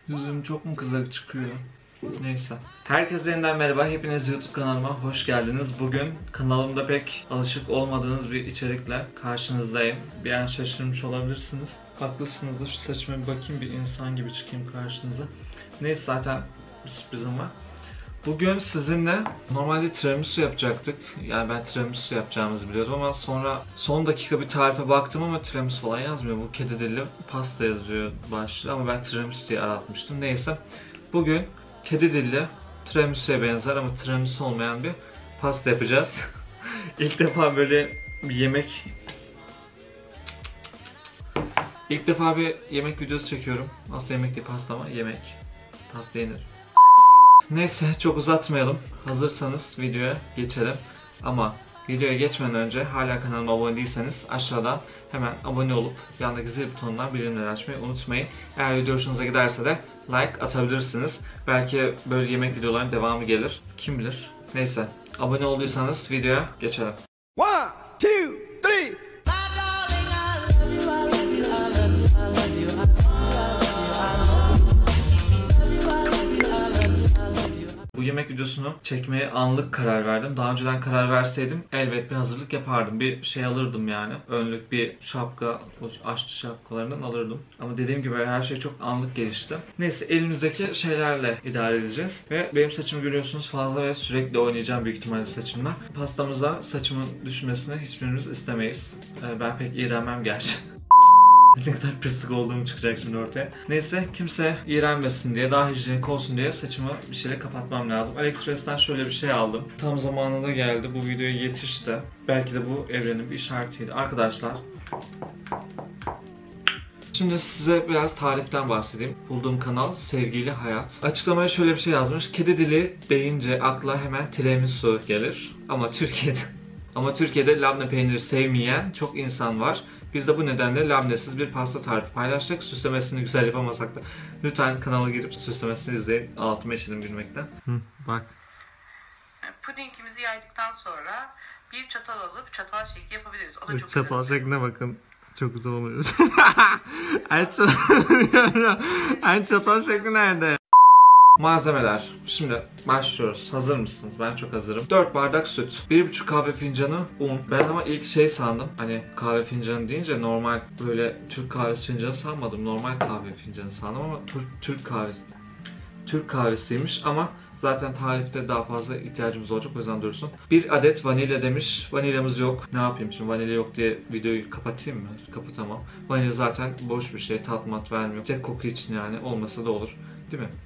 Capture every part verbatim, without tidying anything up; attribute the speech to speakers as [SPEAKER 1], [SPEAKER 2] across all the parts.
[SPEAKER 1] Yüzüm çok mu kızarık çıkıyor? Neyse. Herkese yeniden merhaba. Hepiniz YouTube kanalıma hoş geldiniz. Bugün kanalımda pek alışık olmadığınız bir içerikle karşınızdayım. Bir an şaşırmış olabilirsiniz. Haklısınız da şu saçıma bir bakayım, bir insan gibi çıkayım karşınıza. Neyse, zaten bir sürprizim var. Bugün sizinle normalde tiramisu yapacaktık. Yani ben tiramisu yapacağımızı biliyordum ama sonra son dakika bir tarife baktım ama tiramisu falan yazmıyor. Bu kedi dilli pasta yazıyor başlığı ama ben tiramisu diye aratmıştım. Neyse. Bugün kedi dilli tiramisu'ya benzer ama tiramisu olmayan bir pasta yapacağız. İlk defa böyle bir yemek İlk defa bir yemek videosu çekiyorum. Aslında yemek değil, pasta ama yemek. Pasta yenir. Neyse, çok uzatmayalım. Hazırsanız videoya geçelim. Ama videoya geçmeden önce hala kanalıma abone değilseniz aşağıdan hemen abone olup yandaki zil butonundan bildirimleri açmayı unutmayın. Eğer video hoşunuza giderse de like atabilirsiniz. Belki böyle yemek videolarının devamı gelir. Kim bilir. Neyse, abone olduysanız videoya geçelim.
[SPEAKER 2] One, two, three.
[SPEAKER 1] Bu yemek videosunu çekmeye anlık karar verdim. Daha önceden karar verseydim elbet bir hazırlık yapardım. Bir şey alırdım yani. Önlük, bir şapka, aşçı şapkalarından alırdım. Ama dediğim gibi her şey çok anlık gelişti. Neyse, elimizdeki şeylerle idare edeceğiz. Ve benim saçımı görüyorsunuz, fazla ve sürekli oynayacağım büyük ihtimalle saçımla. Pastamıza saçımın düşmesini hiçbirimiz istemeyiz. Ben pek iğrenmem gerçi. Ne kadar pislik olduğum çıkacak şimdi ortaya. Neyse, kimse iğrenmesin diye, daha hijyenik olsun diye saçımı bir şeyle kapatmam lazım. AliExpress'ten şöyle bir şey aldım. Tam zamanında geldi. Bu videoya yetişti. Belki de bu evrenin bir işaretiydi. Arkadaşlar, şimdi size biraz tariften bahsedeyim. Bulduğum kanal Sevgili Hayat. Açıklamaya şöyle bir şey yazmış. Kedi dili deyince akla hemen tiramisu gelir. Ama Türkiye'de ama Türkiye'de labne peyniri sevmeyen çok insan var. Biz de bu nedenle labnesiz bir pasta tarifi paylaştık. Süslemesini güzel yapamasak da lütfen kanala girip süslemesini izleyin. Altıma işedim gülmekten. Hı, bak.
[SPEAKER 3] Pudingimizi yaydıktan sonra bir çatal alıp çatal şekli yapabiliriz. O da çok
[SPEAKER 1] çatal
[SPEAKER 3] güzel.
[SPEAKER 1] şekline bakın. Çok güzel oluyor. en, çatal... en çatal şekli nerede? Malzemeler. Şimdi başlıyoruz. Hazır mısınız? Ben çok hazırım. dört bardak süt. bir buçuk kahve fincanı un. Ben ama ilk şey sandım. Hani kahve fincanı deyince normal böyle Türk kahvesi fincanı sanmadım. Normal kahve fincanı sandım ama Türk kahvesi. Türk kahvesiymiş ama zaten tarifte daha fazla ihtiyacımız olacak, o yüzden dursun. Bir adet vanilya demiş. Vanilyamız yok. Ne yapayım şimdi, vanilya yok diye videoyu kapatayım mı? Kapatamam. Vanilya zaten boş bir şey. Tat mat vermiyor. Tek koku için yani. Olmasa da olur. Değil mi?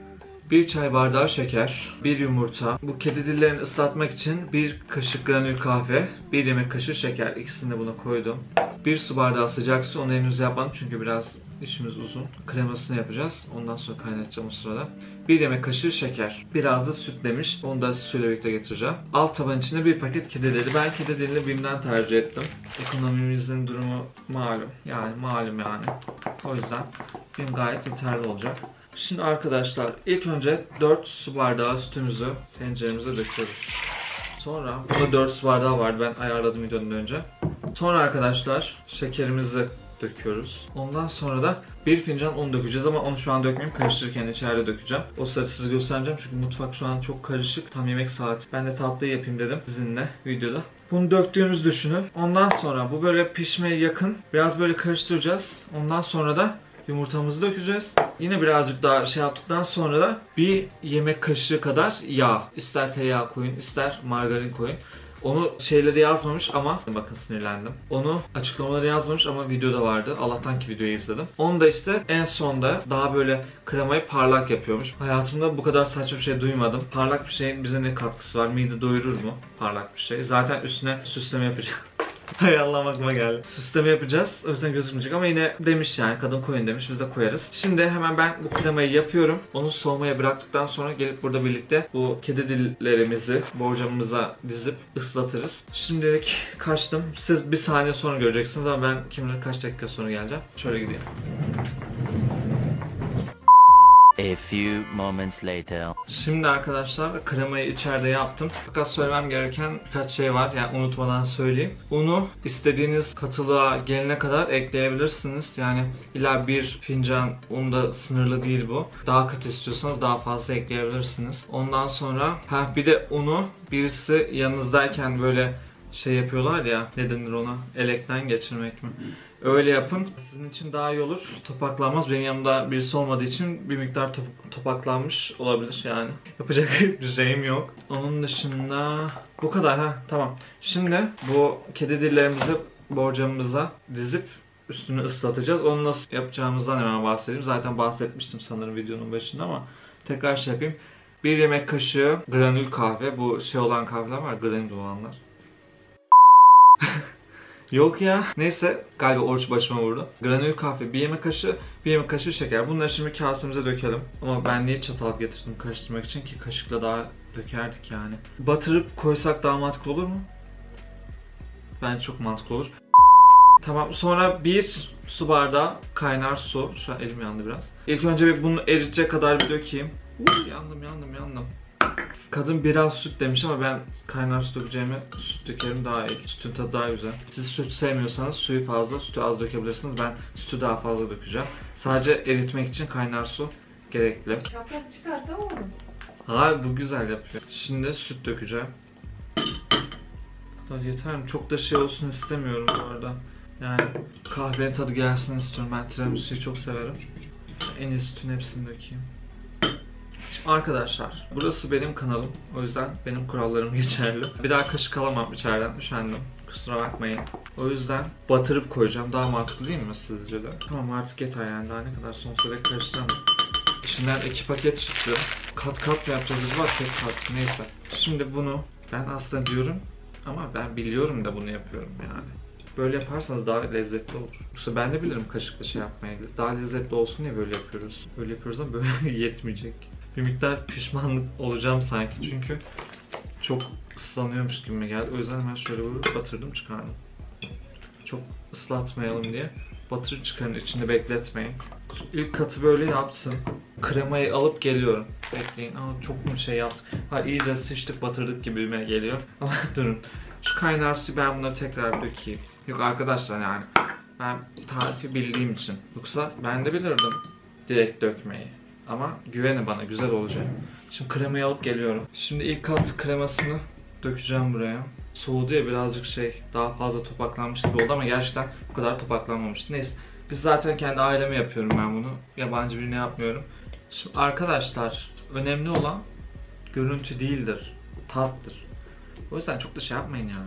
[SPEAKER 1] bir çay bardağı şeker, bir yumurta, bu kedi dillerini ıslatmak için bir kaşık granül kahve, bir yemek kaşığı şeker. İkisini de buna koydum. bir su bardağı sıcak su, onu henüz yapmadım çünkü biraz işimiz uzun. Kremasını yapacağız, ondan sonra kaynatacağım o sırada. bir yemek kaşığı şeker, biraz da süt demiş, onu da suyla birlikte getireceğim. Alt tabanın içinde bir paket kedi dili. Ben kedi dilini BİM'den tercih ettim. Ekonomimizin durumu malum, yani malum yani. O yüzden BİM gayet yeterli olacak. Şimdi arkadaşlar, ilk önce dört su bardağı sütümüzü tenceremize döküyoruz. Sonra burada dört su bardağı vardı, ben ayarladım videodan önce. Sonra arkadaşlar şekerimizi döküyoruz. Ondan sonra da bir fincan un dökeceğiz ama onu şu an dökmeyeyim, karıştırırken içeride dökeceğim. O sırada size göstereceğim çünkü mutfak şu an çok karışık. Tam yemek saati. Ben de tatlıyı yapayım dedim sizinle videoda. Bunu döktüğümüzü düşünün. Ondan sonra bu böyle pişmeye yakın. Biraz böyle karıştıracağız. Ondan sonra da yumurtamızı dökeceğiz. Yine birazcık daha şey yaptıktan sonra da bir yemek kaşığı kadar yağ. İster tereyağı koyun, ister margarin koyun. Onu şeyleri yazmamış ama bakın sinirlendim. Onu açıklamaları yazmamış ama videoda vardı. Allah'tan ki videoyu izledim. Onu da işte en sonda daha böyle kremayı parlak yapıyormuş. Hayatımda bu kadar saçma bir şey duymadım. Parlak bir şeyin bize ne katkısı var? Mide doyurur mu? Parlak bir şey. Zaten üstüne süsleme yapacağım. Hay Allah'ım, aklıma geldi. Süsleme yapacağız. O yüzden gözükmeyecek ama yine demiş yani, kadın koyun demiş, biz de koyarız. Şimdi hemen ben bu kremayı yapıyorum. Onu soğumaya bıraktıktan sonra gelip burada birlikte bu kedi dillerimizi borcamımıza dizip ıslatırız. Şimdilik kaçtım. Siz bir saniye sonra göreceksiniz ama ben kim bilir kaç dakika sonra geleceğim. Şöyle gideyim.
[SPEAKER 4] A few moments later.
[SPEAKER 1] Şimdi arkadaşlar kremayı içeride yaptım. Fakat söylemem gereken birkaç şey var. Yani unutmadan söyleyeyim. Unu istediğiniz katılığa gelene kadar ekleyebilirsiniz. Yani illa bir fincan unda sınırlı değil bu. Daha katı istiyorsanız daha fazla ekleyebilirsiniz. Ondan sonra ha bir de unu birisi yanınızdayken böyle şey yapıyorlar ya, ne denir ona? Elekten geçirmek mi? Öyle yapın. Sizin için daha iyi olur. Topaklanmaz. Benim yanımda birisi olmadığı için bir miktar top topaklanmış olabilir yani. Yapacak bir şeyim yok. Onun dışında bu kadar ha. Tamam. Şimdi bu kedi dillerimizi borcamımıza dizip üstünü ıslatacağız. Onu nasıl yapacağımızdan hemen bahsedeyim. Zaten bahsetmiştim sanırım videonun başında ama tekrar şey yapayım. Bir yemek kaşığı granül kahve. Bu şey olan kahveler var. Granül olanlar. Yok ya. Neyse, galiba oruç başıma vurdu. Granül kahve, bir yemek kaşığı, bir yemek kaşığı şeker. Bunları şimdi kasemize dökelim. Ama ben niye çatal getirdim karıştırmak için ki kaşıkla daha dökerdik yani. Batırıp koysak daha mantıklı olur mu? Bence çok mantıklı olur. Tamam, sonra bir su bardağı kaynar su. Şu an elim yandı biraz. İlk önce bir bunu eritecek kadar bir dökeyim. Uf, yandım yandım yandım. Kadın biraz süt demiş ama ben kaynar su dökeceğime süt dökerim daha iyi. Sütün tadı daha güzel. Siz süt sevmiyorsanız suyu fazla, sütü az dökebilirsiniz. Ben sütü daha fazla dökeceğim. Sadece eritmek için kaynar su gerekli.
[SPEAKER 5] Yaprak çıkardı oğlum.
[SPEAKER 1] Hayır, bu güzel yapıyor. Şimdi süt dökeceğim. Bu kadar yeter mi? Çok da şey olsun istemiyorum bu arada. Yani kahvenin tadı gelsin istiyorum. Ben tiramisu'yu çok severim. En iyi sütün hepsini dökeyim. Şimdi arkadaşlar, burası benim kanalım. O yüzden benim kurallarım geçerli. Bir daha kaşık alamam içeriden, üşendim. Kusura bakmayın. O yüzden batırıp koyacağım. Daha mantıklı değil mi sizce de? Tamam, artık yeter yani. Daha ne kadar sonsuza dek karıştıramam. İçinden iki paket çıktı. Kat kat mı yapacağız acaba? Tek kat. Neyse. Şimdi bunu ben aslında diyorum ama ben biliyorum da bunu yapıyorum yani. Böyle yaparsanız daha lezzetli olur. Yoksa ben de bilirim kaşıkla şey yapmayı. Daha lezzetli olsun diye böyle yapıyoruz. Böyle yapıyoruz ama böyle yetmeyecek. Bir miktar pişmanlık olacağım sanki çünkü çok ıslanıyormuş gibi geldi. O yüzden hemen şöyle vurup batırdım, çıkardım. Çok ıslatmayalım diye. Batırıp çıkarın, içinde bekletmeyin. İlk katı böyle yaptım. Kremayı alıp geliyorum. Bekleyin. Aa, çok mu şey yaptık? Ha, iyice sıçtık, batırdık gibime geliyor. Ama durun. Şu kaynar suyu ben bunları tekrar dökeyim. Yok arkadaşlar, yani ben tarifi bildiğim için. Yoksa ben de bilirdim direkt dökmeyi. Ama güvenin bana, güzel olacak. Şimdi kremayı alıp geliyorum. Şimdi ilk kat kremasını dökeceğim buraya. Soğudu ya, birazcık şey, daha fazla topaklanmış gibi oldu ama gerçekten bu kadar topaklanmamıştı. Neyse, biz zaten kendi aileme yapıyorum ben bunu. Yabancı birine yapmıyorum. Şimdi arkadaşlar, önemli olan görüntü değildir, tattır. O yüzden çok da şey yapmayın yani.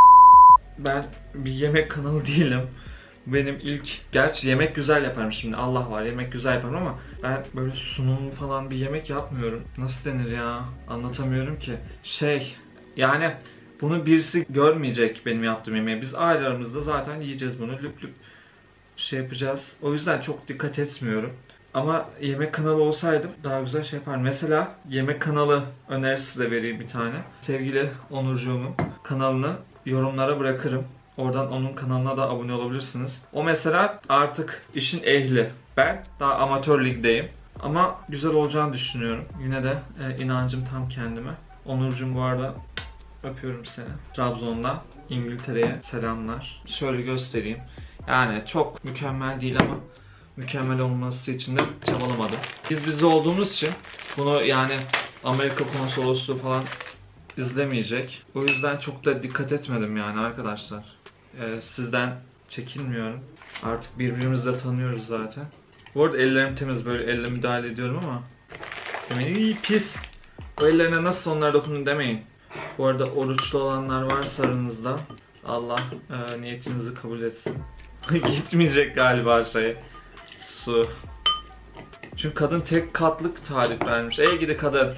[SPEAKER 1] Ben bir yemek kanalı değilim. Benim ilk, gerçi yemek güzel yaparım şimdi, Allah var, yemek güzel yaparım ama ben böyle sunum falan bir yemek yapmıyorum. Nasıl denir ya, anlatamıyorum ki. Şey, yani bunu birisi görmeyecek benim yaptığım yemeği. Biz aile aramızda zaten yiyeceğiz bunu, lüp lüp şey yapacağız. O yüzden çok dikkat etmiyorum. Ama yemek kanalı olsaydım daha güzel şey yapardım. Mesela yemek kanalı önerisi size vereyim bir tane. Sevgili Onurcuğumun kanalını yorumlara bırakırım. Oradan onun kanalına da abone olabilirsiniz. O mesela artık işin ehli. Ben daha amatör ligdeyim. Ama güzel olacağını düşünüyorum. Yine de e, inancım tam kendime. Onurcuğum, bu arada öpüyorum seni. Trabzon'da İngiltere'ye selamlar. Şöyle göstereyim. Yani çok mükemmel değil ama mükemmel olması için de çabalamadım. Biz biz olduğumuz için bunu yani Amerika konsolosluğu falan izlemeyecek. O yüzden çok da dikkat etmedim yani arkadaşlar. Ee, sizden çekinmiyorum. Artık birbirimizi de tanıyoruz zaten. Bu arada ellerim temiz, böyle elle müdahale ediyorum ama demeyin iyi pis. O ellerine nasıl onlara dokundun demeyin. Bu arada oruçlu olanlar varsa aranızda, Allah e, niyetinizi kabul etsin. Gitmeyecek galiba şey. Su. Çünkü kadın tek katlık tarif vermiş. Ey gidi kadın.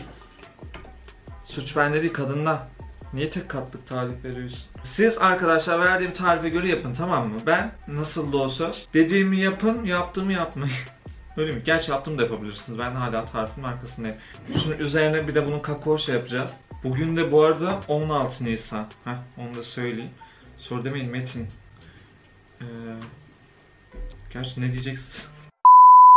[SPEAKER 1] Suç bende değil, kadında. Niye tek katlık tarif veriyorsun? Siz arkadaşlar verdiğim tarife göre yapın, tamam mı? Ben nasıl da olsa dediğimi yapın, yaptığımı yapmayın. Öyle mi? Gerçi yaptığımı da yapabilirsiniz. Ben hala tarifimin arkasındayım. Şimdi üzerine bir de bunun kakao şey yapacağız. Bugün de bu arada on altı Nisan. Heh, onu da söyleyeyim. Soru demeyin Metin. Ee, gerçi ne diyeceksiniz?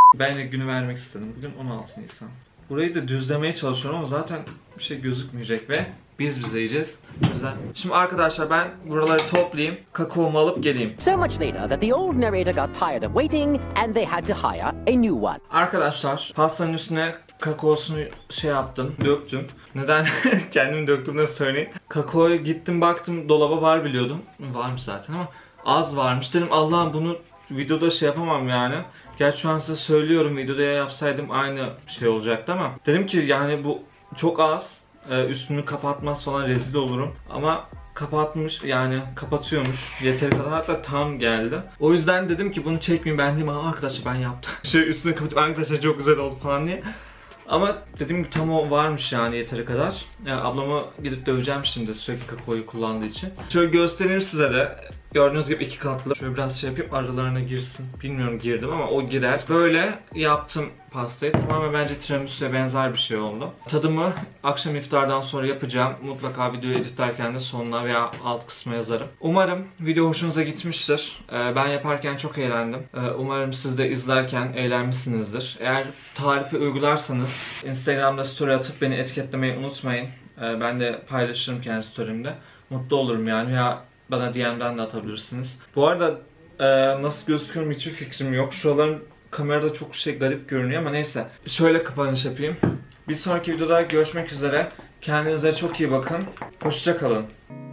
[SPEAKER 1] Ben de günü vermek istedim. Bugün on altı Nisan. Burayı da düzlemeye çalışıyorum ama zaten bir şey gözükmeyecek ve biz bize yiyeceğiz. Güzel. Şimdi arkadaşlar ben buraları toplayayım. Kakaomu alıp geleyim.
[SPEAKER 5] So much later that the old narrator got tired of waiting and they had to hire a new one.
[SPEAKER 1] Arkadaşlar pastanın üstüne kakaosunu şey yaptım, döktüm. Neden kendimi döktüğümden söyleyeyim. Kakaoya gittim baktım dolaba var biliyordum. Varmış zaten ama az varmış. Dedim Allah'ım bunu videoda şey yapamam yani. Gerçi şu an size söylüyorum, videoda yapsaydım aynı şey olacaktı ama dedim ki yani bu çok az, ee, üstünü kapatmaz falan rezil olurum ama kapatmış yani kapatıyormuş yeteri kadar, hatta tam geldi. O yüzden dedim ki bunu çekmeyeyim, ben dedim arkadaşlar ben yaptım. Şey üstünü kapatıp arkadaşlar çok güzel oldu falan diye. Ama dediğim gibi tam o varmış yani yeteri kadar. Yani ablamı gidip döveceğim şimdi sürekli kakaoyu kullandığı için. Şöyle göstereyim size de. Gördüğünüz gibi iki katlı. Şöyle biraz şey yapayım aralarına girsin. Bilmiyorum girdim ama o girer. Böyle yaptım pastayı. Tamamen bence tiramisu'ya benzer bir şey oldu. Tadımı akşam iftardan sonra yapacağım. Mutlaka videoyu editlerken de sonuna veya alt kısma yazarım. Umarım video hoşunuza gitmiştir. Ee, ben yaparken çok eğlendim. Ee, umarım siz de izlerken eğlenmişsinizdir. Eğer tarifi uygularsanız Instagram'da story atıp beni etiketlemeyi unutmayın. Ee, ben de paylaşırım kendi story'imde. Mutlu olurum yani. Ya bana D M'den de atabilirsiniz. Bu arada e, nasıl gözüküyorum hiçbir fikrim yok. Şuraların kamerada çok şey garip görünüyor ama neyse. Şöyle kapanış yapayım. Bir sonraki videoda görüşmek üzere. Kendinize çok iyi bakın. Hoşça kalın.